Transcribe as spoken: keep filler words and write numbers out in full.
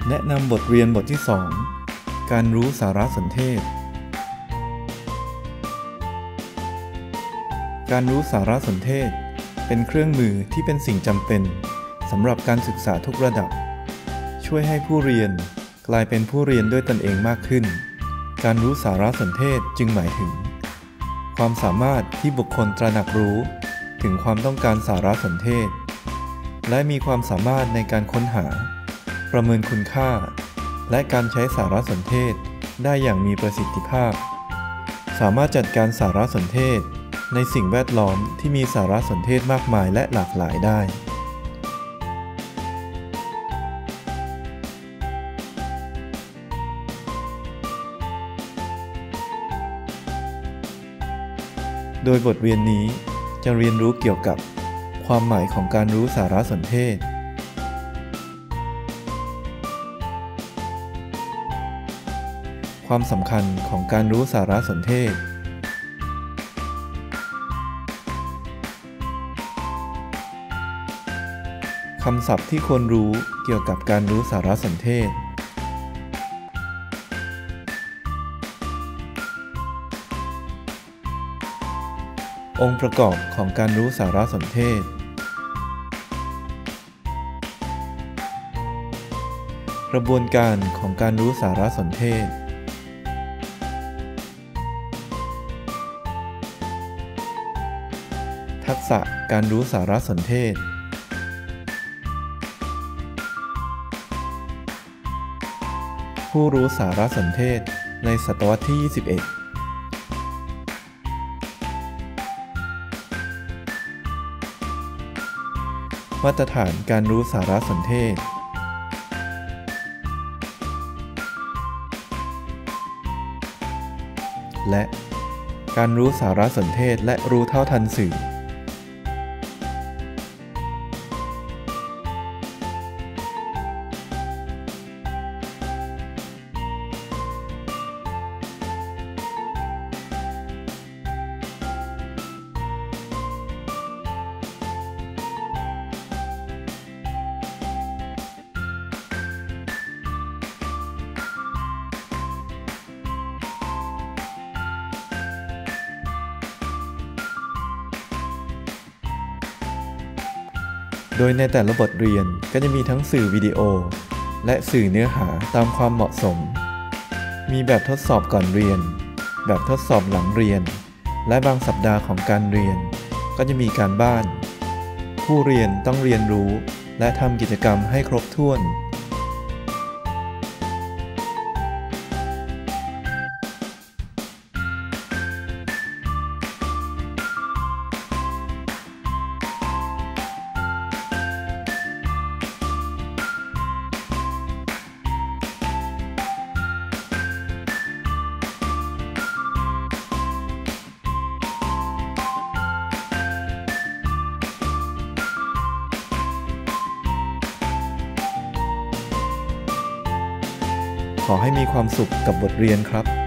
แนะนำบทเรียนบทที่สองการรู้สารสนเทศการรู้สารสนเทศเป็นเครื่องมือที่เป็นสิ่งจำเป็นสำหรับการศึกษาทุกระดับช่วยให้ผู้เรียนกลายเป็นผู้เรียนด้วยตนเองมากขึ้นการรู้สารสนเทศจึงหมายถึงความสามารถที่บุคคลตระหนักรู้ถึงความต้องการสารสนเทศและมีความสามารถในการค้นหาประเมินคุณค่าและการใช้สารสนเทศได้อย่างมีประสิทธิภาพสามารถจัดการสารสนเทศในสิ่งแวดล้อมที่มีสารสนเทศมากมายและหลากหลายได้โดยบทเรียนนี้จะเรียนรู้เกี่ยวกับความหมายของการรู้สารสนเทศความสำคัญของการรู้สารสนเทศคำศัพท์ที่ควรรู้เกี่ยวกับการรู้สารสนเทศองค์ประกอบของการรู้สารสนเทศกระบวนการของการรู้สารสนเทศทักษะการรู้สารสนเทศผู้รู้สารสนเทศในศตวรรษที่ ยี่สิบเอ็ด มาตรฐานการรู้สารสนเทศและการรู้สารสนเทศและรู้เท่าทันสื่อโดยในแต่ละบทเรียนก็จะมีทั้งสื่อวิดีโอและสื่อเนื้อหาตามความเหมาะสมมีแบบทดสอบก่อนเรียนแบบทดสอบหลังเรียนและบางสัปดาห์ของการเรียนก็จะมีการบ้านผู้เรียนต้องเรียนรู้และทำกิจกรรมให้ครบถ้วนขอให้มีความสุขกับบทเรียนครับ